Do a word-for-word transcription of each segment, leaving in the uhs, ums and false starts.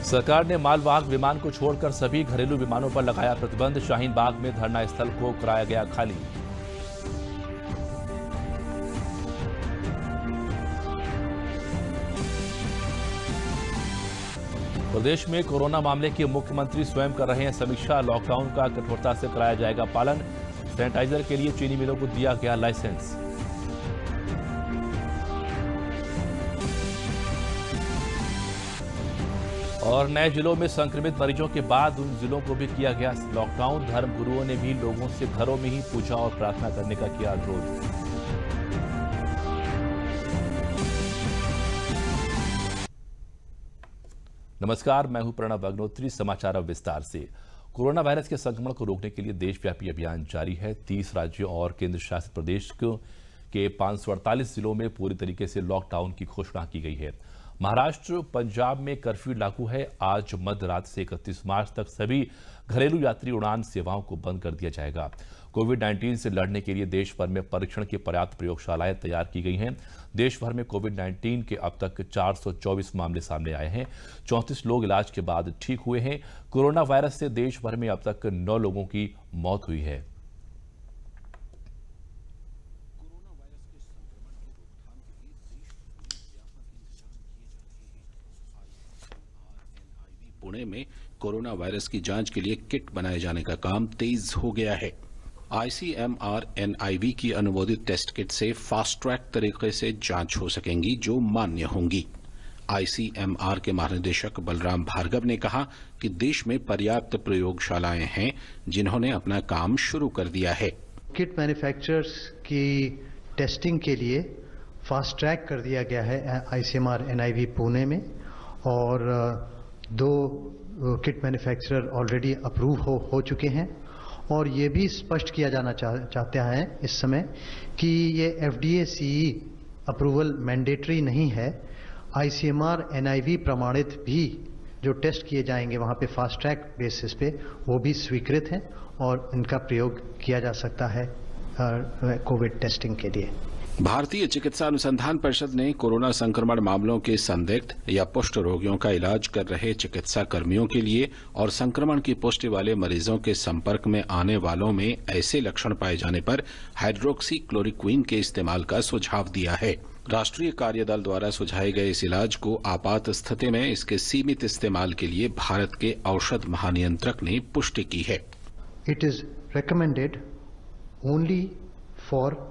सरकार ने मालवाहक विमान को छोड़कर सभी घरेलू विमानों पर लगाया प्रतिबंध। शाहीन बाग में धरना स्थल को कराया गया खाली। प्रदेश में कोरोना मामले की मुख्यमंत्री स्वयं कर रहे हैं समीक्षा। लॉकडाउन का कठोरता से कराया जाएगा पालन। सैनिटाइजर के लिए चीनी मिलों को दिया गया लाइसेंस। और नए जिलों में संक्रमित मरीजों के बाद उन जिलों को भी किया गया लॉकडाउन। धर्म गुरुओं ने भी लोगों से घरों में ही पूजा और प्रार्थना करने का किया अनुरोध। नमस्कार, मैं हूं प्रणव अग्नोत्री। समाचार अब विस्तार से। कोरोना वायरस के संक्रमण को रोकने के लिए देशव्यापी अभियान जारी है। तीस राज्यों और केंद्र शासित प्रदेश के पांच सौ अड़तालीस जिलों में पूरी तरीके से लॉकडाउन की घोषणा की गई है। महाराष्ट्र, पंजाब में कर्फ्यू लागू है। आज मध्य रात्रि से इकतीस मार्च तक सभी घरेलू यात्री उड़ान सेवाओं को बंद कर दिया जाएगा। कोविड उन्नीस से लड़ने के लिए देश भर में परीक्षण की पर्याप्त प्रयोगशालाएं तैयार की गई हैं। देश भर में कोविड उन्नीस के अब तक चार सौ चौबीस मामले सामने आए हैं। चौंतीस लोग इलाज के बाद ठीक हुए हैं। कोरोना वायरस से देश भर में अब तक नौ लोगों की मौत हुई है। पुणे में कोरोना वायरस की जांच के लिए किट बनाए जाने का काम तेज हो गया है। आईसीएमआर एनआईवी की अनुमोदित टेस्ट किट से फास्ट ट्रैक तरीके से जांच हो सकेंगी, जो मान्य होंगी। आईसीएमआर के महानिदेशक बलराम भार्गव ने कहा कि देश में पर्याप्त प्रयोगशालाएं हैं, जिन्होंने अपना काम शुरू कर दिया है। किट मैन्युफैक्चरर्स की टेस्टिंग के लिए फास्ट ट्रैक कर दिया गया है आईसीएमआर एनआईवी पुणे में, और दो किट मैन्युफैक्चरर ऑलरेडी अप्रूव हो हो चुके हैं। और ये भी स्पष्ट किया जाना चाह, चाहते हैं इस समय कि ये एफडीए सीई अप्रूवल मैंडेटरी नहीं है। आईसीएमआर एनआईवी प्रमाणित भी जो टेस्ट किए जाएंगे वहाँ पे फास्ट ट्रैक बेसिस पे, वो भी स्वीकृत हैं और इनका प्रयोग किया जा सकता है कोविड टेस्टिंग के लिए। भारतीय चिकित्सा अनुसंधान परिषद ने कोरोना संक्रमण मामलों के संदिग्ध या पुष्ट रोगियों का इलाज कर रहे चिकित्सा कर्मियों के लिए और संक्रमण की पुष्टि वाले मरीजों के संपर्क में आने वालों में ऐसे लक्षण पाए जाने पर हाइड्रोक्सी क्लोरोक्विन के इस्तेमाल का सुझाव दिया है। राष्ट्रीय कार्यदल द्वारा सुझाए गए इस इलाज को आपात स्थिति में इसके सीमित इस्तेमाल के लिए भारत के औषध महानियंत्रक ने पुष्टि की है। It is recommended only for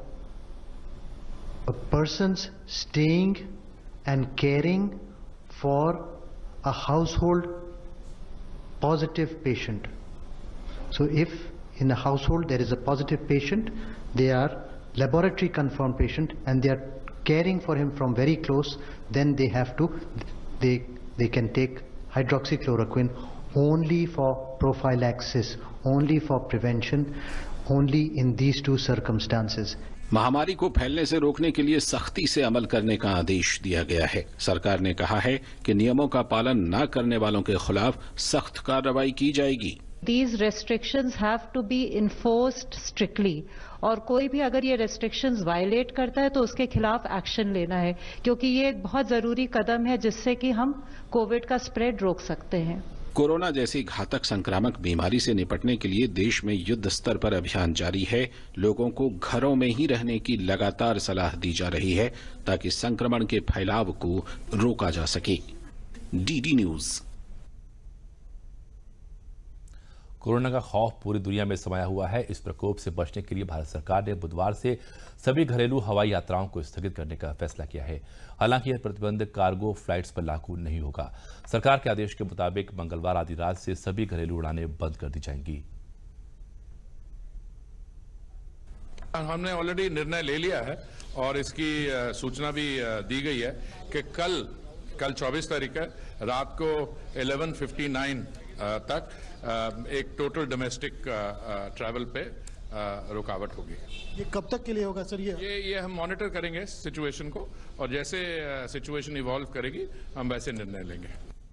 persons staying and caring for a household positive patient. So if in a household there is a positive patient, they are laboratory confirmed patient and they are caring for him from very close, then they have to, they, they can take hydroxychloroquine only for prophylaxis, only for prevention, only in these two circumstances. महामारी को फैलने से रोकने के लिए सख्ती से अमल करने का आदेश दिया गया है। सरकार ने कहा है कि नियमों का पालन न करने वालों के खिलाफ सख्त कार्रवाई की जाएगी। These restrictions have to be enforced strictly, और कोई भी अगर ये restrictions violate करता है तो उसके खिलाफ एक्शन लेना है, क्योंकि ये एक बहुत जरूरी कदम है जिससे कि हम कोविड का स्प्रेड रोक सकते हैं। कोरोना जैसी घातक संक्रामक बीमारी से निपटने के लिए देश में युद्ध स्तर पर अभियान जारी है। लोगों को घरों में ही रहने की लगातार सलाह दी जा रही है ताकि संक्रमण के फैलाव को रोका जा सके। DD news. कोरोना का खौफ पूरी दुनिया में समाया हुआ है। इस प्रकोप से बचने के लिए भारत सरकार ने बुधवार से सभी घरेलू हवाई यात्राओं को स्थगित करने का फैसला किया है। हालांकि यह प्रतिबंध कार्गो फ्लाइट्स पर लागू नहीं होगा। सरकार के आदेश के मुताबिक मंगलवार आधी रात से सभी घरेलू उड़ानें बंद कर दी जाएंगी। हमने ऑलरेडी निर्णय ले लिया है और इसकी सूचना भी दी गई है कि कल कल चौबीस तारीख है रात को ग्यारह उनसठ तक एक टोटल डोमेस्टिक ट्रैवल पे रुकावट होगी। ये कब तक के लिए होगा सर? ये ये ये हम मॉनिटर करेंगे सिचुएशन को, और जैसे सिचुएशन इवॉल्व करेगी हम वैसे निर्णय लेंगे।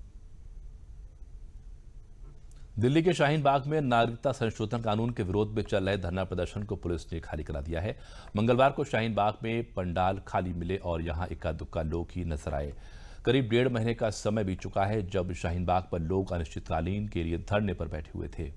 दिल्ली के शाहीन बाग में नागरिकता संशोधन कानून के विरोध में चल रहे धरना प्रदर्शन को पुलिस ने खाली करा दिया है। मंगलवार को शाहीन बाग में पंडाल खाली मिले और यहां इक्का दुक्का लोग ही नजर आए। करीब डेढ़ महीने का समय बीत चुका है जब शाहीन बाग पर लोग अनिश्चितकालीन के लिए धरने पर बैठे हुए थे।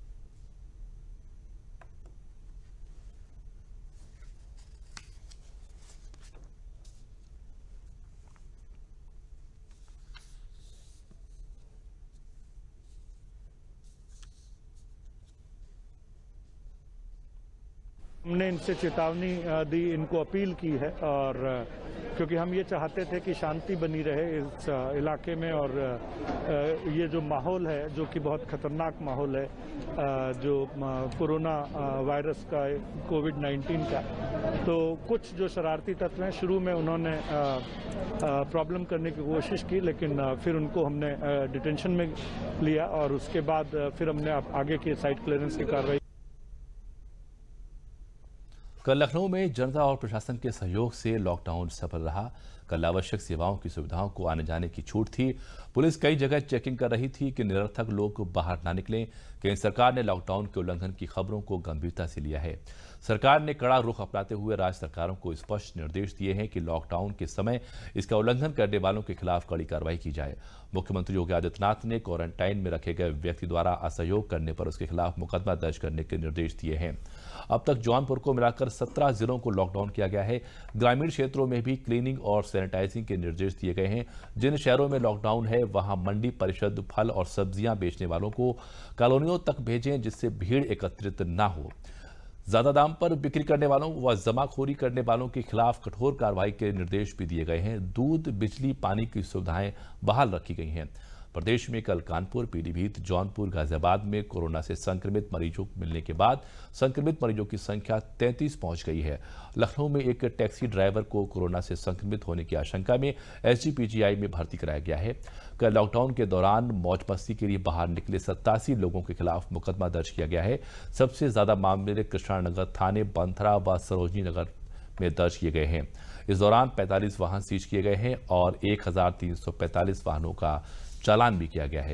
हमने इनसे चेतावनी दी, इनको अपील की है, और क्योंकि हम ये चाहते थे कि शांति बनी रहे इस इलाके में, और ये जो माहौल है जो कि बहुत खतरनाक माहौल है, जो कोरोना वायरस का, कोविड नाइन्टीन का, तो कुछ जो शरारती तत्व हैं शुरू में उन्होंने प्रॉब्लम करने की कोशिश की, लेकिन फिर उनको हमने डिटेंशन में लिया और उसके बाद फिर हमने आगे की साइट क्लियरेंस की कार्रवाई। कल लखनऊ में जनता और प्रशासन के सहयोग से लॉकडाउन सफल रहा। कल आवश्यक सेवाओं की सुविधाओं को आने जाने की छूट थी। पुलिस कई जगह चेकिंग कर रही थी कि निरर्थक लोग बाहर ना निकलें। केंद्र सरकार ने लॉकडाउन के उल्लंघन की खबरों को गंभीरता से लिया है। सरकार ने कड़ा रुख अपनाते हुए राज्य सरकारों को स्पष्ट निर्देश दिए हैं कि लॉकडाउन के समय इसका उल्लंघन करने वालों के खिलाफ कड़ी कार्रवाई की जाए। मुख्यमंत्री योगी आदित्यनाथ ने क्वारंटाइन में रखे गए व्यक्ति द्वारा असहयोग करने पर उसके खिलाफ मुकदमा दर्ज करने के निर्देश दिए हैं। अब तक जौनपुर को मिलाकर सत्रह जिलों को लॉकडाउन किया गया है। ग्रामीण क्षेत्रों में भी क्लीनिंग और सैनिटाइजिंग के निर्देश दिए गए हैं। जिन शहरों में लॉकडाउन है वहां मंडी परिषद फल और सब्जियां बेचने वालों को कॉलोनियों तक भेजें जिससे भीड़ एकत्रित ना हो। ज्यादा दाम पर बिक्री करने वालों व जमाखोरी करने वालों के खिलाफ कठोर कार्रवाई के निर्देश भी दिए गए हैं। दूध, बिजली, पानी की सुविधाएं बहाल रखी गई हैं। प्रदेश में कल कानपुर, पीलीभीत, जौनपुर, गाजियाबाद में कोरोना से संक्रमित मरीजों मिलने के बाद संक्रमित मरीजों की संख्या तैंतीस पहुंच गई है। लखनऊ में एक टैक्सी ड्राइवर को कोरोना से संक्रमित होने की आशंका में एसजीपीजीआई में भर्ती कराया गया है। कल लॉकडाउन के दौरान मौज मस्ती के लिए बाहर निकले सत्तासी लोगों के खिलाफ मुकदमा दर्ज किया गया है। सबसे ज्यादा मामले कृष्णानगर थाने, बंथरा व सरोजनी नगर में दर्ज किए गए हैं। इस दौरान पैंतालीस वाहन सीज किए गए हैं और एक हजार तीन सौ पैंतालीस वाहनों का चालान भी किया गया है।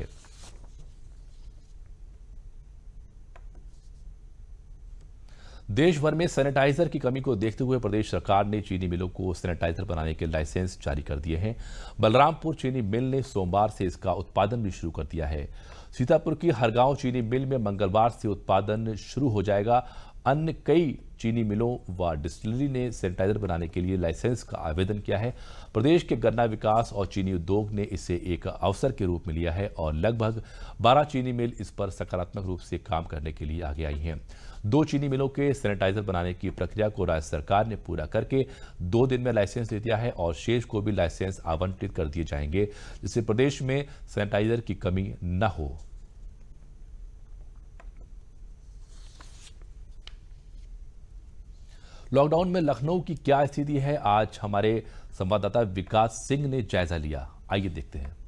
देश भर में सैनिटाइजर की कमी को देखते हुए प्रदेश सरकार ने चीनी मिलों को सैनिटाइजर बनाने के लाइसेंस जारी कर दिए हैं। बलरामपुर चीनी मिल ने सोमवार से इसका उत्पादन भी शुरू कर दिया है। सीतापुर की हरगांव चीनी मिल में मंगलवार से उत्पादन शुरू हो जाएगा। अन्य कई चीनी मिलों व डिस्टिलरी ने सैनिटाइजर बनाने के लिए लाइसेंस का आवेदन किया है। प्रदेश के गन्ना विकास और चीनी उद्योग ने इसे एक अवसर के रूप में लिया है और लगभग बारह चीनी मिल इस पर सकारात्मक रूप से काम करने के लिए आगे आई हैं। दो चीनी मिलों के सैनिटाइजर बनाने की प्रक्रिया को राज्य सरकार ने पूरा करके दो दिन में लाइसेंस दे दिया है और शेष को भी लाइसेंस आवंटित कर दिए जाएंगे, जिससे प्रदेश में सैनिटाइजर की कमी न हो। लॉकडाउन में लखनऊ की क्या स्थिति है, आज हमारे संवाददाता विकास सिंह ने जायजा लिया। आइए देखते हैं।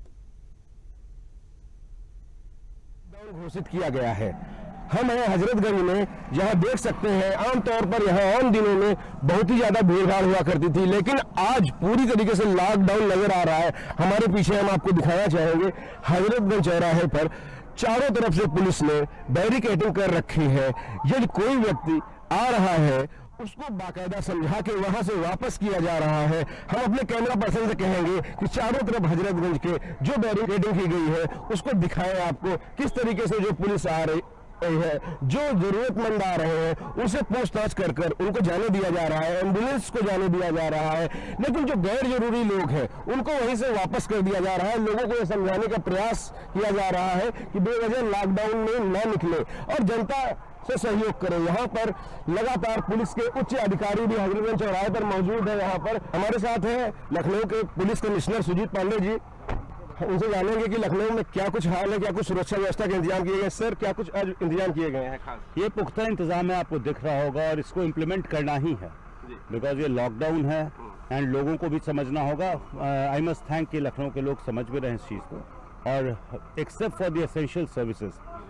लॉकडाउन घोषित किया गया है। हम हैं हजरतगंज में, जहां देख सकते हैं आमतौर पर यहां आम दिनों में बहुत ही ज्यादा भीड़भाड़ हुआ करती थी, लेकिन आज पूरी तरीके से लॉकडाउन नजर आ रहा है। हमारे पीछे हम आपको दिखाना चाहेंगे हजरतगंज चौराहे पर चारों तरफ से पुलिस ने बैरिकेडिंग कर रखी है। यदि कोई व्यक्ति आ रहा है उसको बाकायदा समझा के वहां से वापस किया जा रहा है। हम अपने कैमरा पर्सन से कहेंगे कि चारों तरफ हजरतगंज के जो बैरिकेडिंग की गई है उसको दिखाएं आपको किस तरीके से जो पुलिस आ रही है, जो जरूरतमंद आ रहे हैं उनसे पूछताछ कर कर उनको जाने दिया जा रहा है, एम्बुलेंस को जाने दिया जा रहा है, लेकिन जो गैर जरूरी लोग हैं उनको वहीं से वापस कर दिया जा रहा है। लोगों को यह समझाने का प्रयास किया जा रहा है कि बेवजह लॉकडाउन में न निकले और जनता से सहयोग करें। यहाँ पर लगातार पुलिस के उच्च अधिकारी भी हजरतगंज चौराहे पर मौजूद है। यहाँ पर हमारे साथ है लखनऊ के पुलिस कमिश्नर सुजीत पांडे जी। उनसे जानेंगे कि लखनऊ में क्या कुछ हाल है, क्या कुछ सुरक्षा व्यवस्था के इंतजाम किए गए। सर, क्या कुछ आज इंतजाम किए गए हैं खास? ये पुख्ता इंतजाम है, आपको दिख रहा होगा, और इसको इम्प्लीमेंट करना ही है बिकॉज ये लॉकडाउन है एंड लोगों को भी समझना होगा। आई मस्ट थैंक कि लखनऊ के लोग समझ भी रहे हैं इस चीज़ को, और except for the essential services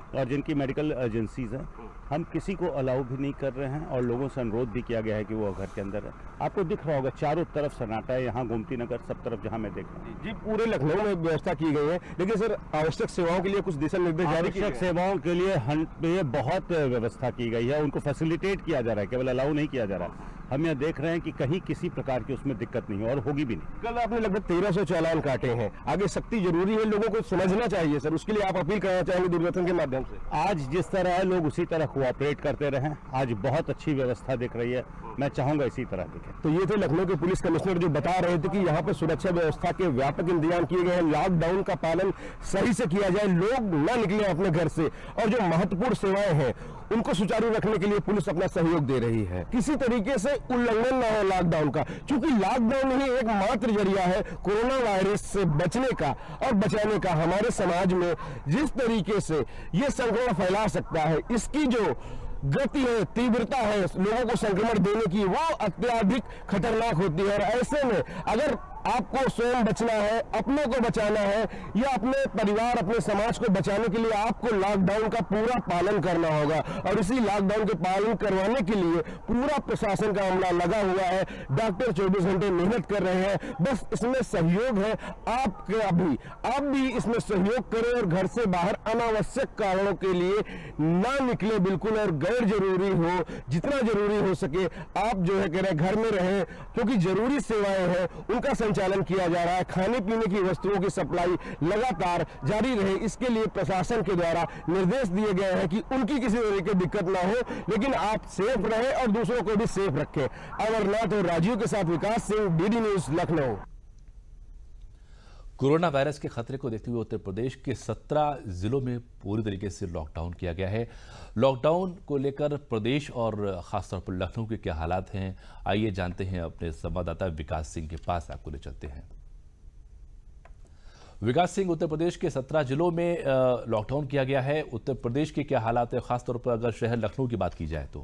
और जिनकी मेडिकल एजेंसीज हैं, हम किसी को अलाउ भी नहीं कर रहे हैं और लोगों से अनुरोध भी किया गया है कि वो घर के अंदर है। आपको दिख रहा होगा चारों तरफ सन्नाटा है, यहाँ गोमती नगर सब तरफ जहाँ मैं देख रहा हूँ। जी, पूरे लखनऊ में व्यवस्था की गई है, लेकिन सर आवश्यक सेवाओं के लिए कुछ दिशा निर्देश जारी किए आवश्यक सेवाओं के लिए ये बहुत व्यवस्था की गई है, उनको फैसिलिटेट किया जा रहा है, केवल अलाउ नहीं किया जा रहा है। हम यह देख रहे हैं कि कहीं किसी प्रकार की उसमें दिक्कत नहीं है और होगी भी नहीं। कल आपने लगभग तेरह सौ चालान काटे हैं, आगे सख्ती जरूरी है, लोगों को समझना चाहिए सर, उसके लिए आप अपील करना चाहेंगे दूरदर्शन के माध्यम से? आज जिस तरह है लोग उसी तरह कोऑपरेट करते रहें, आज बहुत अच्छी व्यवस्था दिख रही है, मैं चाहूंगा इसी तरह दिखे। तो ये थे लखनऊ के पुलिस कमिश्नर जो बता रहे थे कि यहाँ पर सुरक्षा व्यवस्था के व्यापक इंतजाम किए गए हैं, लॉकडाउन का पालन सही से किया जाए, लोग ना निकले अपने घर से, और जो महत्वपूर्ण सेवाएं हैं उनको सुचारू रखने के लिए पुलिस अपना सहयोग दे रही है। किसी तरीके से उल्लंघन न हो लॉकडाउन का, क्योंकि लॉकडाउन ही एकमात्र जरिया है कोरोना वायरस से बचने का और बचाने का। हमारे समाज में जिस तरीके से ये संक्रमण फैला सकता है, इसकी जो गति है, तीव्रता है लोगों को संक्रमण देने की, वो अत्यधिक खतरनाक होती है। और ऐसे में अगर आपको स्वयं बचना है, अपनों को बचाना है, या अपने परिवार, अपने समाज को बचाने के लिए आपको लॉकडाउन का पूरा पालन करना होगा। और इसी लॉकडाउन के पालन करवाने के लिए पूरा प्रशासन का अमला लगा हुआ है, डॉक्टर चौबीस घंटे मेहनत कर रहे हैं। बस इसमें सहयोग है आपका भी, आप भी इसमें सहयोग करें और घर से बाहर अनावश्यक कारणों के लिए ना निकले बिल्कुल, और गैर जरूरी हो, जितना जरूरी हो सके आप जो है कह रहे घर में रहें, क्योंकि जरूरी सेवाएं हैं उनका संचालन किया जा रहा है। खाने पीने की वस्तुओं की सप्लाई लगातार जारी रहे, इसके लिए प्रशासन के द्वारा निर्देश दिए गए हैं कि उनकी किसी तरह की दिक्कत ना हो, लेकिन आप सेफ रहें और दूसरों को भी सेफ रखें। अमरनाथ और राजीव के साथ Vikas Singh, DD news, Lucknow. Corona virus के खतरे को देखते हुए उत्तर प्रदेश के सत्रह जिलों में पूरी तरीके से लॉकडाउन किया गया है। लॉकडाउन को लेकर प्रदेश और खासतौर पर लखनऊ के क्या हालात हैं, आइए जानते हैं अपने संवाददाता विकास सिंह के पास, आपको ले चलते हैं। विकास सिंह, उत्तर प्रदेश के सत्रह जिलों में लॉकडाउन किया गया है, उत्तर प्रदेश के क्या हालात है, खासतौर पर अगर शहर लखनऊ की बात की जाए तो?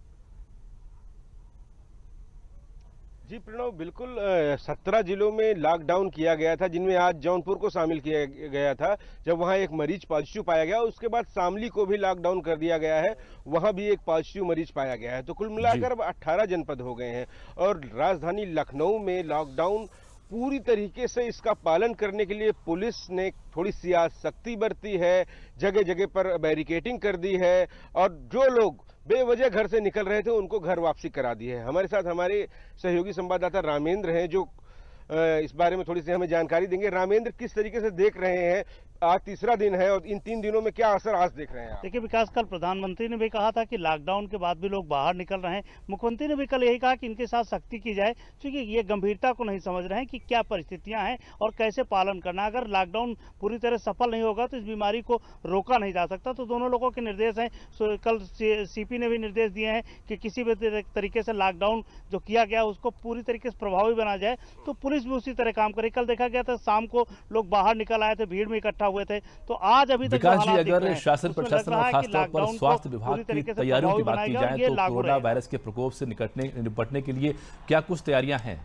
जी प्रणव, बिल्कुल सत्रह जिलों में लॉकडाउन किया गया था, जिनमें आज जौनपुर को शामिल किया गया था, जब वहां एक मरीज पॉजिटिव पाया गया। उसके बाद शामली को भी लॉकडाउन कर दिया गया है, वहां भी एक पॉजिटिव मरीज पाया गया है। तो कुल मिलाकर अब अट्ठारह जनपद हो गए हैं और राजधानी लखनऊ में लॉकडाउन पूरी तरीके से इसका पालन करने के लिए पुलिस ने थोड़ी सी सख्ती बरती है, जगह जगह पर बैरिकेडिंग कर दी है, और जो लोग बेवजह घर से निकल रहे थे उनको घर वापसी करा दी है। हमारे साथ हमारे सहयोगी संवाददाता रामेंद्र हैं जो इस बारे में थोड़ी सी हमें जानकारी देंगे। रामेंद्र, किस तरीके से देख रहे हैं, आज तीसरा दिन है और इन तीन दिनों में क्या असर आज देख रहे हैं? देखिए विकास, कल प्रधानमंत्री ने भी कहा था कि लॉकडाउन के बाद भी लोग बाहर निकल रहे हैं। मुख्यमंत्री ने भी कल यही कहा कि इनके साथ सख्ती की जाए, क्योंकि ये गंभीरता को नहीं समझ रहे हैं कि क्या परिस्थितियां हैं और कैसे पालन करना। अगर लॉकडाउन पूरी तरह सफल नहीं होगा तो इस बीमारी को रोका नहीं जा सकता। तो दोनों लोगों के निर्देश हैं। कल सीपी ने भी निर्देश दिए हैं कि किसी भी तरीके से लॉकडाउन जो किया गया उसको पूरी तरीके से प्रभावी बना जाए, तो पुलिस भी उसी तरह काम करे। कल देखा गया था शाम को लोग बाहर निकल आए थे, भीड़ में इकट्ठा हुए थे। तो आज अभी तक विकास जी, अगर शासन प्रशासन और खासतौर पर स्वास्थ्य विभाग की तैयारियों की बात की जाए तो कोरोना वायरस के प्रकोप से निकटने निपटने के लिए क्या कुछ तैयारियां हैं?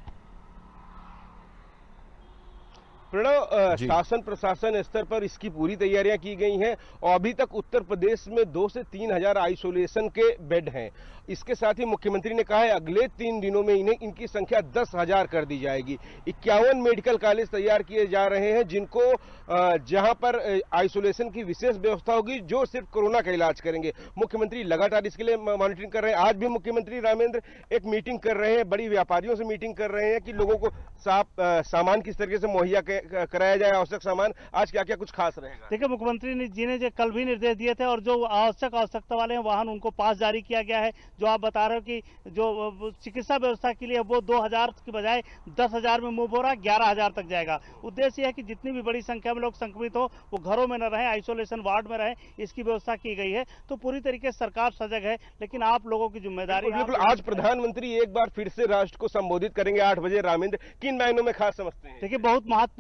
प्रणव, शासन प्रशासन स्तर पर इसकी पूरी तैयारियां की गई हैं और अभी तक उत्तर प्रदेश में दो से तीन हजार आइसोलेशन के बेड हैं। इसके साथ ही मुख्यमंत्री ने कहा है अगले तीन दिनों में इन्हें इनकी संख्या दस हजार कर दी जाएगी। इक्यावन मेडिकल कॉलेज तैयार किए जा रहे हैं, जिनको जहां पर आइसोलेशन की विशेष व्यवस्था होगी, जो सिर्फ कोरोना का इलाज करेंगे। मुख्यमंत्री लगातार इसके लिए मॉनिटरिंग कर रहे हैं। आज भी मुख्यमंत्री रामेंद्र एक मीटिंग कर रहे हैं, बड़ी व्यापारियों से मीटिंग कर रहे हैं कि लोगों को साफ सामान किस तरीके से मुहैया कराया जाए, आवश्यक सामान। आज क्या क्या कुछ खास रहेगा? देखिए, मुख्यमंत्री जी ने जो कल भी निर्देश दिए थे, और जो आवश्यक आवश्यकता वाले हैं वाहन उनको पास जारी किया गया है। जो आप बता रहे हो कि जो चिकित्सा व्यवस्था के लिए वो दो हजार की बजाय दस हजार में मूव हो रहा है, ग्यारह हजार तक जाएगा। उद्देश्य है कि जितनी भी बड़ी संख्या में लोग संक्रमित हो वो घरों में न रहे, आइसोलेशन वार्ड में रहे, इसकी व्यवस्था की गई है। तो पूरी तरीके से सरकार सजग है, लेकिन आप लोगों की जिम्मेदारी। बिल्कुल, आज प्रधानमंत्री एक बार फिर से राष्ट्र को संबोधित करेंगे आठ बजे। रामेंद्र, किन मायनों में खास समझते हैं? देखिए, बहुत महत्वपूर्ण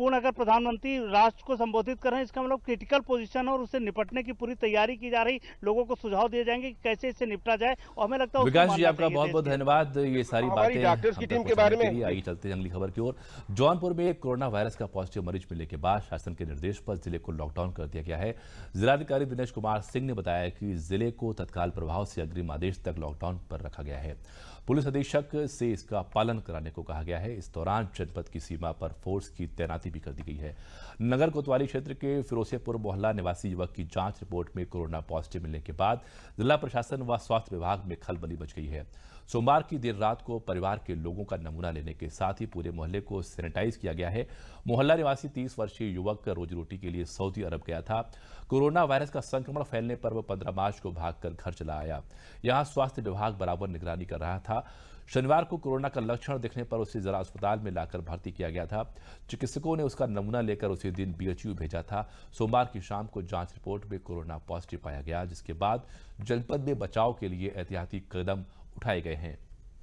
महत्वपूर्ण, अगर प्रधानमंत्री राष्ट्र को संबोधित कर रहे हैं, इसका मतलब क्रिटिकल पोजीशन और उससे निपटने की पूरी तैयारी की जा रही, लोगों को सुझाव दिए जाएंगे कि कैसे इससे निपटा जाए। और हमें लगता है विकास जी आपका बहुत बहुत धन्यवाद। ये सारी बातें डॉक्टर्स की टीम के बारे में आई। चलते हैं अगली खबर की ओर। जौनपुर में कोरोना वायरस का पॉजिटिव मरीज मिलने के बाद शासन के निर्देश पर जिले को लॉकडाउन कर दिया गया है। जिलाधिकारी दिनेश कुमार सिंह ने बताया कि जिले को तत्काल प्रभाव से अग्रिम आदेश तक लॉकडाउन पर रखा गया है। पुलिस अधीक्षक से इसका पालन कराने को कहा गया है। इस दौरान जनपद की सीमा पर फोर्स की तैनाती भी कर दी गई है। नगर कोतवाली क्षेत्र के फिरोजपुर मोहल्ला निवासी युवक की जांच रिपोर्ट में कोरोना पॉजिटिव मिलने के बाद जिला प्रशासन व स्वास्थ्य विभाग में खलबली मच गई है। सोमवार की देर रात को परिवार के लोगों का नमूना लेने के साथ ही पूरे मोहल्ले को सैनिटाइज किया गया है। मोहल्ला निवासी तीस वर्षीय युवक रोजी रोटी के लिए सऊदी अरब गया था। कोरोना वायरस का संक्रमण फैलने पर वह पंद्रह मार्च को भागकर घर चला आया। यहां स्वास्थ्य विभाग बराबर निगरानी कर रहा था। शनिवार को कोरोना का लक्षण दिखने पर उसे जिला अस्पताल में लाकर भर्ती किया गया था। चिकित्सकों ने उसका नमूना लेकर उसी दिन बीएचयू भेजा था। सोमवार की शाम को जांच रिपोर्ट में कोरोना पॉजिटिव पाया गया, जिसके बाद जनपद में बचाव के लिए एहतियाती कदम उठाए गए हैं।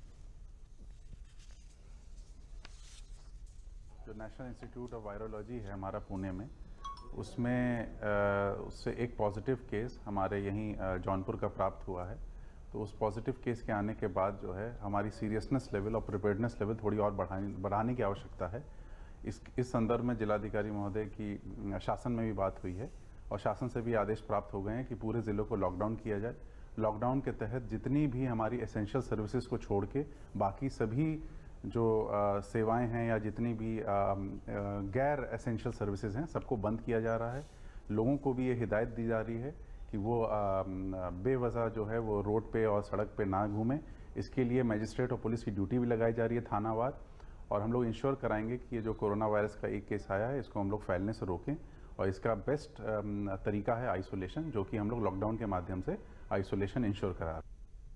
जो नेशनल इंस्टीट्यूट ऑफ वायरोलॉजी है हमारा पुणे में, उसमें उससे एक पॉजिटिव केस हमारे यहीं जौनपुर का प्राप्त हुआ है। तो उस पॉजिटिव केस के आने के बाद जो है हमारी सीरियसनेस लेवल और प्रिपेयर्डनेस लेवल थोड़ी और बढ़ाने बढ़ाने की आवश्यकता है। इस इस संदर्भ में जिलाधिकारी महोदय की शासन में भी बात हुई है और शासन से भी आदेश प्राप्त हो गए हैं कि पूरे ज़िलों को लॉकडाउन किया जाए। लॉकडाउन के तहत जितनी भी हमारी एसेंशियल सर्विसेज को छोड़ के बाकी सभी जो आ, सेवाएं हैं या जितनी भी आ, आ, गैर एसेंशियल सर्विसेज हैं सबको बंद किया जा रहा है। लोगों को भी ये हिदायत दी जा रही है कि वो बेवजह जो है वो रोड पे और सड़क पे ना घूमें। इसके लिए मजिस्ट्रेट और पुलिस की ड्यूटी भी लगाई जा रही है थानावार। और हम लोग इंश्योर कराएंगे कि ये जो कोरोना वायरस का एक केस आया है इसको हम लोग फैलने से रोकें। और इसका बेस्ट तरीका है आइसोलेशन, जो कि हम लोग लॉकडाउन के माध्यम से आइसोलेशन इंश्योर करा रहे हैं।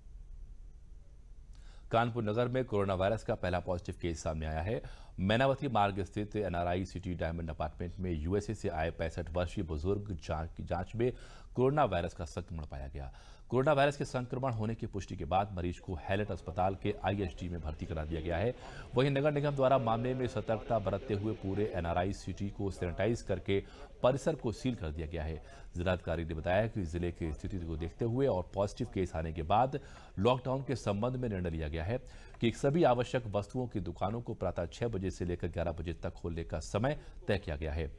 कानपुर नगर में कोरोना वायरस का पहला पॉजिटिव केस सामने आया है। मैनावती मार्ग स्थित एनआरआई सिटी डायमंड अपार्टमेंट में यूएसए से आए पैंसठ वर्षीय बुजुर्ग जांच की जांच में कोरोना वायरस का संक्रमण पाया गया। कोरोना वायरस के संक्रमण होने की पुष्टि के बाद मरीज को हैलेट अस्पताल के आईएसडी में भर्ती करा दिया गया है। वहीं नगर निगम द्वारा मामले में सतर्कता बरतते हुए पूरे एनआरआई सिटी को सैनिटाइज करके परिसर को सील कर दिया गया है। जिलाधिकारी ने बताया कि जिले की स्थिति को देखते हुए और पॉजिटिव केस आने के बाद लॉकडाउन के संबंध में निर्णय लिया गया है कि सभी आवश्यक वस्तुओं की दुकानों को प्रातः छह बजे से लेकर ग्यारह बजे तक खोलने का समय तय किया गया है।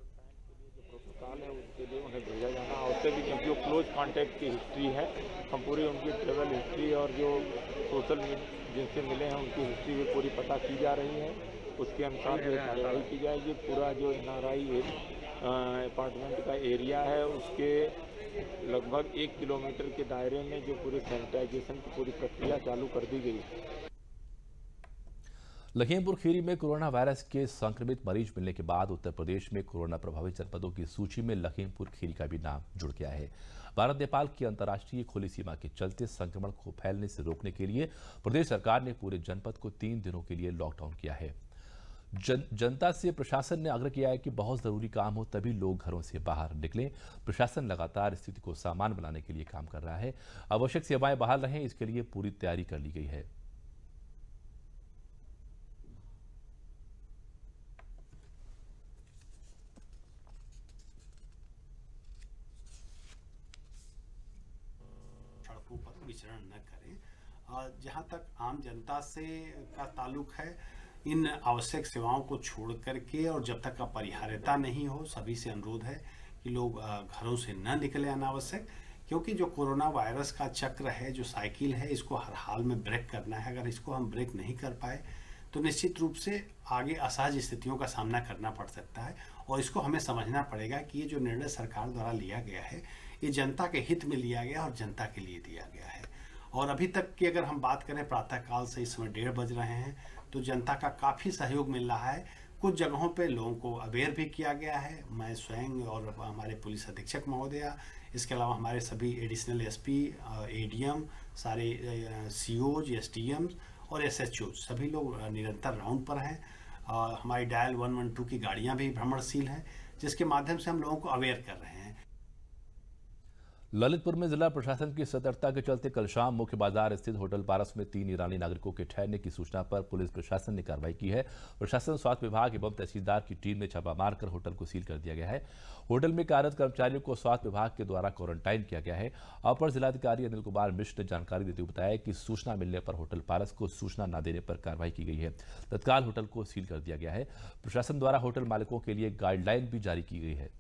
उसके लिए उन्हें भेजा जाना, उससे भी क्योंकि वो क्लोज कांटेक्ट की हिस्ट्री है, हम पूरी उनकी ट्रेवल हिस्ट्री और जो सोशल जिनसे मिले हैं उनकी हिस्ट्री भी पूरी पता की जा रही है। उसके अनुसार जो कार्रवाई की जाएगी। पूरा जो एनआरआई अपार्टमेंट का एरिया है उसके लगभग एक किलोमीटर के दायरे में जो पूरी सैनिटाइजेशन की पूरी प्रक्रिया चालू कर दी गई है। लखीमपुर खीरी में कोरोना वायरस के संक्रमित मरीज मिलने के बाद उत्तर प्रदेश में कोरोना प्रभावित जनपदों की सूची में लखीमपुर खीरी का भी नाम जुड़ गया है। भारत नेपाल की अंतर्राष्ट्रीय खुली सीमा के चलते संक्रमण को फैलने से रोकने के लिए प्रदेश सरकार ने पूरे जनपद को तीन दिनों के लिए लॉकडाउन किया है। जन, जनता से प्रशासन ने आग्रह किया है कि बहुत जरूरी काम हो तभी लोग घरों से बाहर निकलें। प्रशासन लगातार स्थिति को सामान्य बनाने के लिए काम कर रहा है। आवश्यक सेवाएं बहाल रहें, इसके लिए पूरी तैयारी कर ली गई है। सड़कों पर विचरण न करें। जहां तक आम जनता से का ताल्लुक है, इन आवश्यक सेवाओं को छोड़ करके और जब तक अपरिहार्यता नहीं हो, सभी से अनुरोध है कि लोग घरों से न निकले अनावश्यक, क्योंकि जो कोरोना वायरस का चक्र है, जो साइकिल है, इसको हर हाल में ब्रेक करना है। अगर इसको हम ब्रेक नहीं कर पाए तो निश्चित रूप से आगे असहज स्थितियों का सामना करना पड़ सकता है। और इसको हमें समझना पड़ेगा कि ये जो निर्णय सरकार द्वारा लिया गया है ये जनता के हित में लिया गया और जनता के लिए दिया गया है। और अभी तक की अगर हम बात करें, प्रातःकाल से इस समय डेढ़ बज रहे हैं, तो जनता का काफ़ी सहयोग मिल रहा है। कुछ जगहों पे लोगों को अवेयर भी किया गया है। मैं स्वयं और हमारे पुलिस अधीक्षक महोदया, इसके अलावा हमारे सभी एडिशनल एसपी, एडीएम, सारे सीओज, एसडीएम और एसएचओ सभी लोग निरंतर राउंड पर हैं। हमारी डायल वन वन टू की गाड़ियां भी भ्रमणशील हैं, जिसके माध्यम से हम लोगों को अवेयर कर रहे हैं। ललितपुर में जिला प्रशासन की सतर्कता के चलते कल शाम मुख्य बाजार स्थित होटल पारस में तीन ईरानी नागरिकों के ठहरने की सूचना पर पुलिस प्रशासन ने कार्रवाई की है। प्रशासन, स्वास्थ्य विभाग एवं तहसीलदार की टीम ने छापा मारकर होटल को सील कर दिया गया है। होटल में कार्यरत कर्मचारियों को स्वास्थ्य विभाग के द्वारा क्वारंटाइन किया गया है। अपर जिलाधिकारी अनिल कुमार मिश्र ने जानकारी देते हुए बताया कि सूचना मिलने पर होटल पारस को सूचना न देने पर कार्रवाई की गई है। तत्काल होटल को सील कर दिया गया है। प्रशासन द्वारा होटल मालिकों के लिए गाइडलाइन भी जारी की गई है।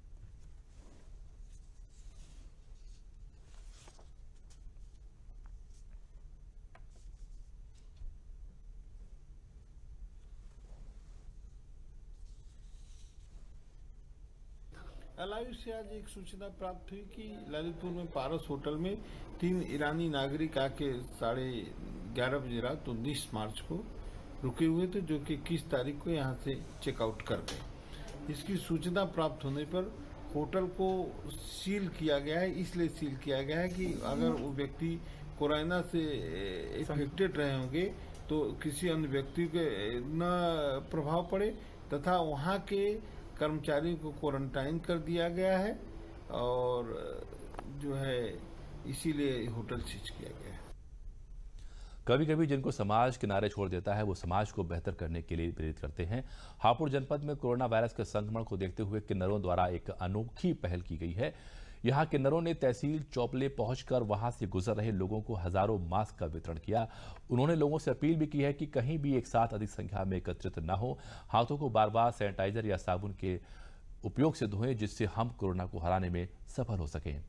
एलआईयू से आज एक सूचना प्राप्त हुई कि ललितपुर में पारस होटल में तीन ईरानी नागरिक आके साढ़े ग्यारह बजे रात उन्नीस मार्च को रुके हुए थे, जो कि इक्कीस तारीख को यहाँ से चेकआउट कर गए। इसकी सूचना प्राप्त होने पर होटल को सील किया गया है। इसलिए सील किया गया है कि अगर वो व्यक्ति कोरोना से इन्फेक्टेड रहे होंगे तो किसी अन्य व्यक्ति के न प्रभाव पड़े, तथा वहाँ के कर्मचारियों को क्वारंटाइन कर दिया गया है और जो है इसीलिए होटल सीज किया गया है। कभी कभी जिनको समाज किनारे छोड़ देता है वो समाज को बेहतर करने के लिए प्रेरित करते हैं। हापुड़ जनपद में कोरोना वायरस के संक्रमण को देखते हुए किन्नरों द्वारा एक अनोखी पहल की गई है। यहाँ किन्नरों ने तहसील चौपले पहुंचकर वहां से गुजर रहे लोगों को हजारों मास्क का वितरण किया। उन्होंने लोगों से अपील भी की है कि कहीं भी एक साथ अधिक संख्या में एकत्रित न हो, हाथों को बार बार सैनिटाइजर या साबुन के उपयोग से धोएं, जिससे हम कोरोना को हराने में सफल हो सकें।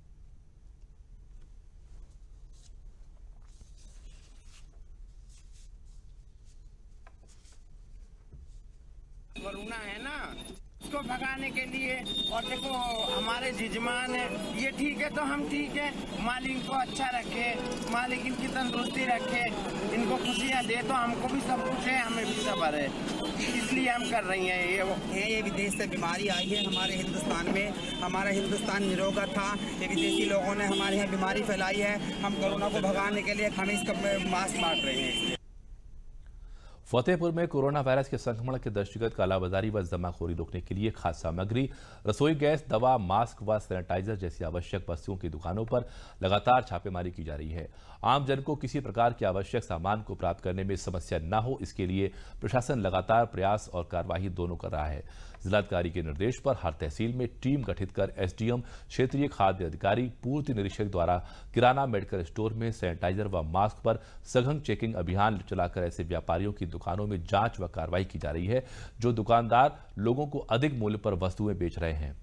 कोरोना है ना, उसको भगाने के लिए। और देखो हमारे जजमान है, ये ठीक है तो हम ठीक है। मालिक इनको अच्छा रखे, मालिक इनकी तंदुरुस्ती रखे, इनको खुशियाँ दे, तो हमको भी सब कुछ है, हमें भी सबर है, इसलिए हम कर रही हैं। ये वो है, ये विदेश से बीमारी आई है हमारे हिंदुस्तान में। हमारा हिंदुस्तान निरोगा था, ये विदेशी लोगों ने हमारे यहाँ बीमारी फैलाई है। हम कोरोना को भगाने के लिए हम इसका मास्क बांट रहे हैं। फतेहपुर में कोरोना वायरस के संक्रमण के दृष्टिगत कालाबाजारी व जमाखोरी रोकने के लिए खाद्य सामग्री, रसोई गैस, दवा, मास्क व सैनिटाइजर जैसी आवश्यक वस्तुओं की दुकानों पर लगातार छापेमारी की जा रही है। आम जन को किसी प्रकार के आवश्यक सामान को प्राप्त करने में समस्या न हो, इसके लिए प्रशासन लगातार प्रयास और कार्यवाही दोनों कर रहा है। जिलाधिकारी के निर्देश पर हर तहसील में टीम गठित कर एसडीएम, क्षेत्रीय खाद्य अधिकारी, पूर्ति निरीक्षक द्वारा किराना, मेडिकल स्टोर में सैनिटाइजर व मास्क पर सघन चेकिंग अभियान चलाकर ऐसे व्यापारियों की दुकानों में जांच व कार्रवाई की जा रही है जो दुकानदार लोगों को अधिक मूल्य पर वस्तुएं बेच रहे हैं।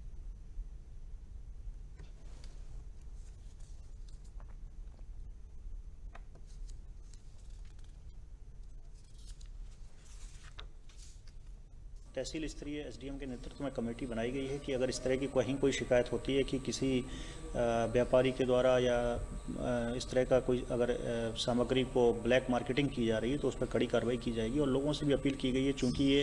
तहसील स्तरीय एसडीएम के नेतृत्व में कमेटी बनाई गई है कि अगर इस तरह की कहीं कोई शिकायत होती है कि किसी व्यापारी के द्वारा या इस तरह का कोई अगर सामग्री को ब्लैक मार्केटिंग की जा रही है तो उस पर कड़ी कार्रवाई की जाएगी। और लोगों से भी अपील की गई है, चूँकि ये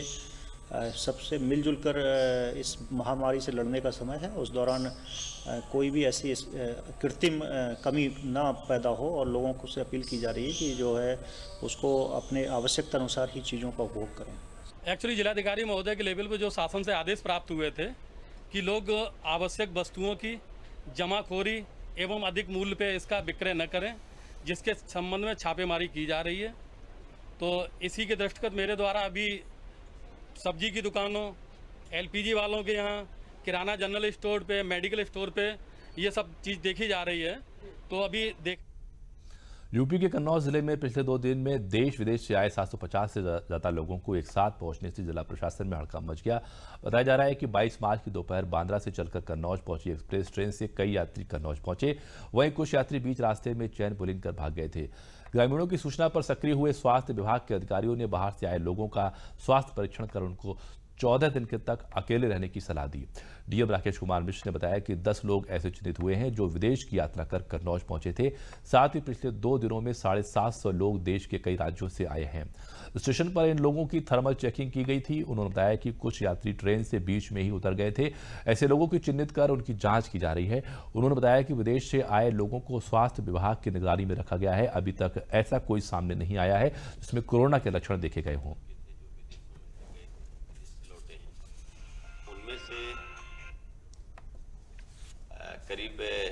सबसे मिलजुल कर इस महामारी से लड़ने का समय है, उस दौरान कोई भी ऐसी कृत्रिम कमी ना पैदा हो और लोगों को से अपील की जा रही है कि जो है उसको अपने आवश्यकता अनुसार ही चीज़ों का उपभोग करें। एक्चुअली जिलाधिकारी महोदय के लेवल पे जो शासन से आदेश प्राप्त हुए थे कि लोग आवश्यक वस्तुओं की जमाखोरी एवं अधिक मूल्य पे इसका विक्रय न करें, जिसके संबंध में छापेमारी की जा रही है। तो इसी के दृष्टिगत मेरे द्वारा अभी सब्जी की दुकानों, एलपीजी वालों के यहाँ, किराना जनरल स्टोर पे, मेडिकल स्टोर पे ये सब चीज़ देखी जा रही है। तो अभी देख यूपी के कन्नौज जिले में पिछले दो दिन में देश विदेश से आए सात सौ पचास से ज्यादा लोगों को एक साथ पहुंचने से जिला प्रशासन में हड़कंप मच गया। बताया जा रहा है कि बाईस मार्च की दोपहर बांद्रा से चलकर कन्नौज पहुंची एक्सप्रेस ट्रेन से कई यात्री कन्नौज पहुंचे। वहीं कुछ यात्री बीच रास्ते में चैन पुलिंग कर भाग गए थे। ग्रामीणों की सूचना पर सक्रिय हुए स्वास्थ्य विभाग के अधिकारियों ने बाहर से आए लोगों का स्वास्थ्य परीक्षण कर उनको चौदह दिन के तक अकेले रहने की सलाह दी। डीएम राकेश कुमार मिश्र ने बताया कि दस लोग ऐसे चिन्हित हुए हैं जो विदेश की यात्रा कर कन्नौज पहुंचे थे। साथ ही पिछले दो दिनों में साढ़े सात सौ लोग देश के कई राज्यों से आए हैं। स्टेशन पर इन लोगों की थर्मल चेकिंग की गई थी। उन्होंने बताया कि कुछ यात्री ट्रेन से बीच में ही उतर गए थे। ऐसे लोगों की चिन्हित कर उनकी जांच की जा रही है। उन्होंने बताया कि विदेश से आए लोगों को स्वास्थ्य विभाग की निगरानी में रखा गया है। अभी तक ऐसा कोई सामने नहीं आया है जिसमें कोरोना के लक्षण देखे गए हों। करीब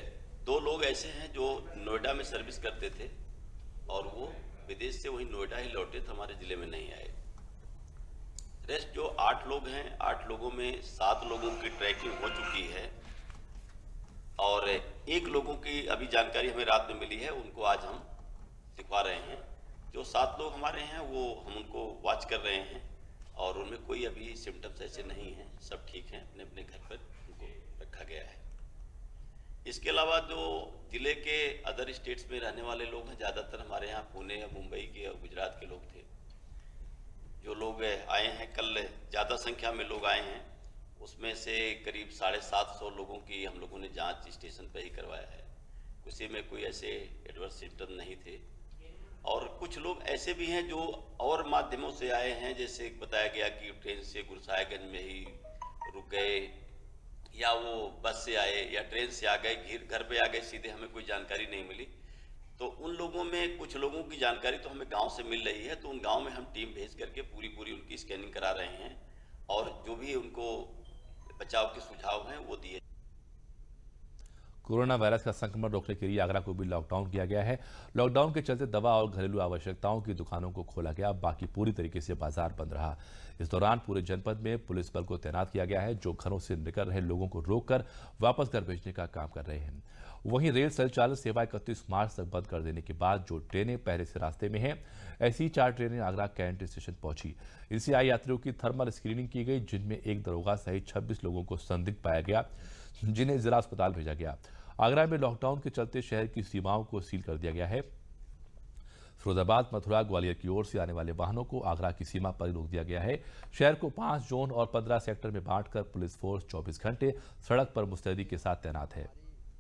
दो लोग ऐसे हैं जो नोएडा में सर्विस करते थे और वो विदेश से वही नोएडा ही लौटे तो हमारे जिले में नहीं आए। रेस्ट जो आठ लोग हैं, आठ लोगों में सात लोगों की ट्रैकिंग हो चुकी है और एक लोगों की अभी जानकारी हमें रात में मिली है, उनको आज हम दिखवा रहे हैं। जो सात लोग हमारे हैं वो हम उनको वॉच कर रहे हैं और उनमें कोई अभी सिम्टम्स ऐसे नहीं हैं, सब ठीक हैं, अपने अपने घर पर उनको रखा गया है। इसके अलावा जो जिले के अदर स्टेट्स में रहने वाले लोग हैं, ज़्यादातर हमारे यहाँ पुणे या मुंबई के और गुजरात के लोग थे। जो लोग आए हैं कल ज़्यादा संख्या में लोग आए हैं, उसमें से करीब साढ़े सात सौ लोगों की हम लोगों ने जांच स्टेशन पर ही करवाया है। किसी में कोई ऐसे एडवर्स सिम्टम नहीं थे और कुछ लोग ऐसे भी हैं जो और माध्यमों से आए हैं, जैसे बताया गया कि ट्रेन से गुरसायगंज में ही रुक गए या वो बस से आए या ट्रेन से आ गए, घिर घर पे आ गए सीधे, हमें कोई जानकारी नहीं मिली। तो उन लोगों में कुछ लोगों की जानकारी तो हमें गांव से मिल रही है, तो उन गांव में हम टीम भेज करके पूरी पूरी उनकी स्कैनिंग करा रहे हैं और जो भी उनको बचाव के सुझाव हैं वो दिए। कोरोना वायरस का संक्रमण रोकने के लिए आगरा को भी लॉकडाउन किया गया है। लॉकडाउन के चलते दवा और घरेलू आवश्यकताओं की दुकानों को खोला गया, बाकी पूरी तरीके से बाजार बंद रहा। इस दौरान पूरे जनपद में पुलिस बल को तैनात किया गया है, जो घरों से निकल रहे लोगों को रोककर वापस घर भेजने का काम कर रहे हैं। वहीं रेल संचालन सेवा इकतीस मार्च तक बंद कर देने के बाद जो ट्रेनें पहले से रास्ते में हैं, ऐसी चार ट्रेनें आगरा कैंट स्टेशन पहुंची। इनसे आए यात्रियों की थर्मल स्क्रीनिंग की गई, जिनमें एक दरोगा सहित छब्बीस लोगों को संदिग्ध पाया गया, जिन्हें जिला अस्पताल भेजा गया। आगरा में लॉकडाउन के चलते शहर की सीमाओं को सील कर दिया गया है। फिरोजाबाद, मथुरा, ग्वालियर की ओर से आने वाले वाहनों को आगरा की सीमा पर रोक दिया गया है। शहर को पांच जोन और पंद्रह सेक्टर में बांटकर पुलिस फोर्स चौबीस घंटे सड़क पर मुस्तैदी के साथ तैनात है।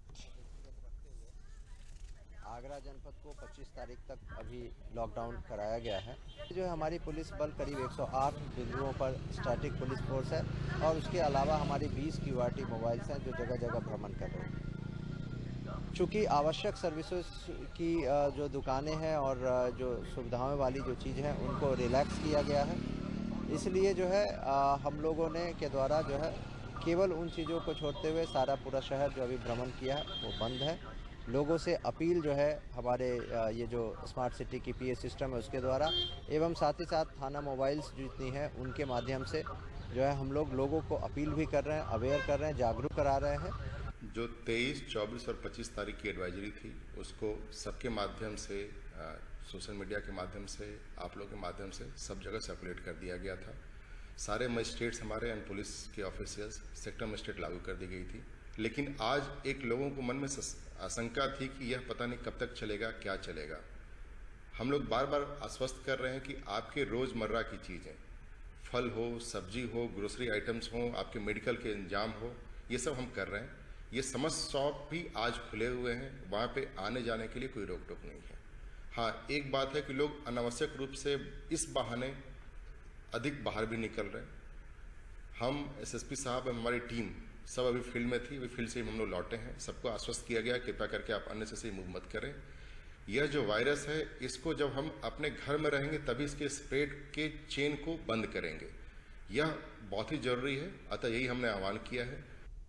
आगरा जनपद को पच्चीस तारीख तक अभी लॉकडाउन कराया गया है। जो है हमारी पुलिस बल करीब एक सौ आठ बिंदुओं पर स्टैटिक पुलिस फोर्स है और उसके अलावा हमारी बीस क्यूआरटी मोबाइल्स हैं जो जगह जगह भ्रमण कर रहे हैं। चूँकि आवश्यक सर्विसेज की जो दुकानें हैं और जो सुविधाओं वाली जो चीज़ हैं उनको रिलैक्स किया गया है, इसलिए जो है हम लोगों ने के द्वारा जो है केवल उन चीज़ों को छोड़ते हुए सारा पूरा शहर जो अभी भ्रमण किया है वो बंद है। लोगों से अपील जो है हमारे ये जो स्मार्ट सिटी की पीए सिस्टम है उसके द्वारा एवं साथ ही साथ थाना मोबाइल्स जितनी हैं उनके माध्यम से जो है हम लोग लोगों को अपील भी कर रहे हैं, अवेयर कर रहे हैं, जागरूक करा रहे हैं। जो तेईस, चौबीस और पच्चीस तारीख की एडवाइजरी थी उसको सबके माध्यम से, सोशल मीडिया के माध्यम से, आप लोगों के माध्यम से सब जगह सर्कुलेट कर दिया गया था। सारे मजिस्ट्रेट्स हमारे एंड पुलिस के ऑफिसर्स सेक्टर मजिस्ट्रेट लागू कर दी गई थी। लेकिन आज एक लोगों को मन में आशंका थी कि यह पता नहीं कब तक चलेगा, क्या चलेगा। हम लोग बार बार आश्वस्त कर रहे हैं कि आपके रोज़मर्रा की चीज़ें, फल हो, सब्जी हो, ग्रोसरी आइटम्स हो, आपके मेडिकल के इंतजाम हो, ये सब हम कर रहे हैं। ये समस्त शॉप भी आज खुले हुए हैं, वहाँ पे आने जाने के लिए कोई रोक टोक नहीं है। हाँ, एक बात है कि लोग अनावश्यक रूप से इस बहाने अधिक बाहर भी निकल रहे हैं। हम एसएसपी साहब, हमारी टीम सब अभी फील्ड में थी, अभी फील्ड से हम लोग लौटे हैं। सबको आश्वस्त किया गया कृपया करके आप अननेसेसरी मूव मत करें। यह जो वायरस है इसको जब हम अपने घर में रहेंगे तभी इसके स्प्रेड के चेन को बंद करेंगे, यह बहुत ही जरूरी है। अतः यही हमने आह्वान किया है।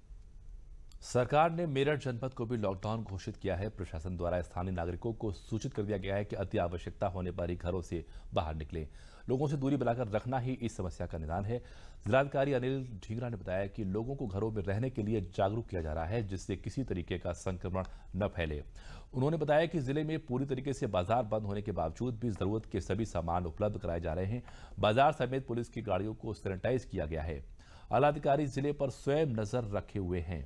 सरकार ने मेरठ जनपद को भी लॉकडाउन घोषित किया है। प्रशासन द्वारा स्थानीय नागरिकों को सूचित कर दिया गया है कि अति आवश्यकता होने पर ही घरों से बाहर निकलें। लोगों से दूरी बनाकर रखना ही इस समस्या का निदान है। जिलाधिकारी अनिल ढींगरा ने बताया कि लोगों को घरों में रहने के लिए जागरूक किया जा रहा है, जिससे किसी तरीके का संक्रमण न फैले। उन्होंने बताया कि जिले में पूरी तरीके से बाजार बंद होने के बावजूद भी जरूरत के सभी सामान उपलब्ध कराए जा रहे हैं। बाजार समेत पुलिस की गाड़ियों को सैनिटाइज किया गया है। आलाधिकारी जिले पर स्वयं नजर रखे हुए हैं।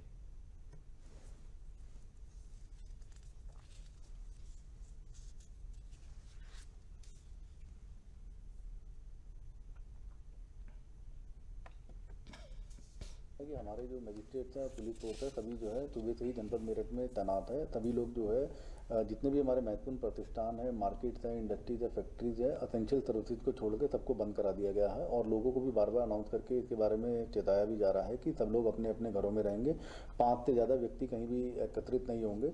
कि हमारे जो मजिस्ट्रेट है, पुलिस फोर्स है, सभी जो है सुबह से ही जनपद मेरठ में तैनात है। सभी लोग जो है जितने भी हमारे महत्वपूर्ण प्रतिष्ठान है, मार्केट्स है, इंडस्ट्रीज है, फैक्ट्रीज है, असेंशियल सर्विसेज को छोड़ के सबको बंद करा दिया गया है। और लोगों को भी बार बार अनाउंस करके इसके बारे में चेताया भी जा रहा है कि सब लोग अपने अपने घरों में रहेंगे। पाँच से ज़्यादा व्यक्ति कहीं भी एकत्रित नहीं होंगे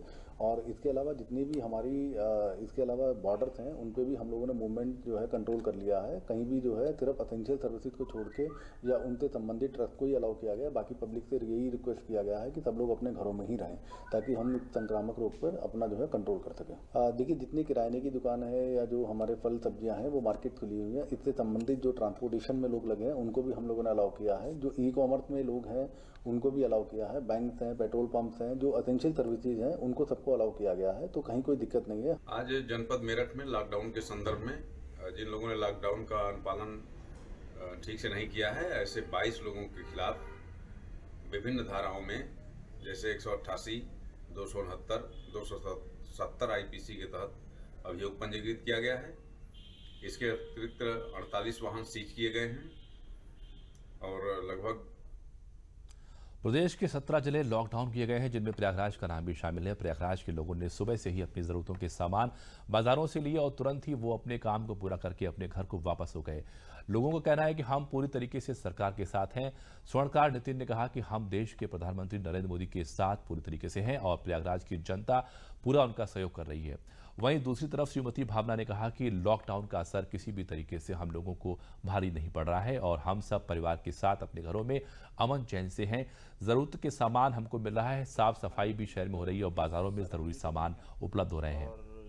और इसके अलावा जितनी भी हमारी इसके अलावा बॉर्डर्स हैं उन पे भी हम लोगों ने मूवमेंट जो है कंट्रोल कर लिया है। कहीं भी जो है सिर्फ असेंशियल सर्विसेज को छोड़ के या उनसे संबंधित ट्रक को ही अलाउ किया गया। बाकी पब्लिक से यही रिक्वेस्ट किया गया है कि सब लोग अपने घरों में ही रहें ताकि हम संक्रामक रोग पर अपना जो है कंट्रोल कर सकें। देखिए, जितनी किराने की दुकान है या जो हमारे फल सब्जियां हैं वो मार्केट खुली हुई है। इससे संबंधित जो ट्रांसपोर्टेशन में लोग लगे हैं उनको भी हम लोगों ने अलाउ किया है। जो ई कॉमर्स में लोग हैं उनको भी अलाउ किया है। बैंक्स हैं, पेट्रोल पंप्स हैं, जो असेंशियल सर्विसेज हैं उनको सबको अलाउ किया गया है। तो कहीं कोई दिक्कत नहीं है। आज जनपद मेरठ में लॉकडाउन के संदर्भ में जिन लोगों ने लॉकडाउन का अनुपालन ठीक से नहीं किया है, ऐसे बाईस लोगों के खिलाफ विभिन्न धाराओं में जैसे एक सौ अट्ठासी, दो सौ उनहत्तर, दो सौ सत्तर आईपीसी के तहत अभियोग पंजीकृत किया गया है। इसके अतिरिक्त अड़तालीस वाहन सीज किए गए हैं और लगभग प्रदेश के सत्रह जिले लॉकडाउन किए गए हैं, जिनमें प्रयागराज का नाम भी शामिल है। प्रयागराज के लोगों ने सुबह से ही अपनी जरूरतों के सामान बाजारों से लिए और तुरंत ही वो अपने काम को पूरा करके अपने घर को वापस हो गए। लोगों का कहना है कि हम पूरी तरीके से सरकार के साथ हैं। स्वर्णकार नितिन ने कहा कि हम देश के प्रधानमंत्री नरेंद्र मोदी के साथ पूरी तरीके से हैं और प्रयागराज की जनता पूरा उनका सहयोग कर रही है। वहीं दूसरी तरफ श्रीमती भावना ने कहा कि लॉकडाउन का असर किसी भी तरीके से हम लोगों को भारी नहीं पड़ रहा है और हम सब परिवार के साथ अपने घरों में अमन चैन से हैं। जरूरत के सामान हमको मिल रहा है, साफ सफाई भी शहर में हो रही है और बाजारों में जरूरी सामान उपलब्ध हो रहे हैं।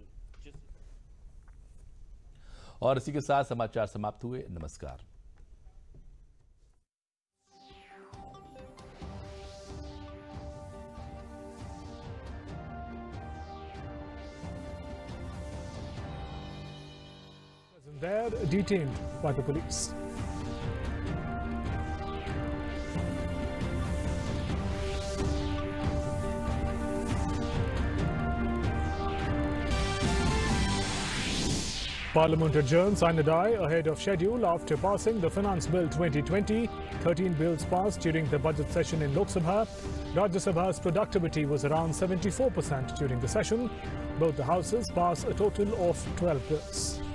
और इसी के साथ समाचार समाप्त हुए। नमस्कार। There, detained by the police. Parliament adjourned sine die ahead of schedule after passing the Finance Bill twenty twenty. thirteen bills passed during the budget session in Lok Sabha. Rajya Sabha's productivity was around seventy-four percent during the session. Both the houses passed a total of twelve bills.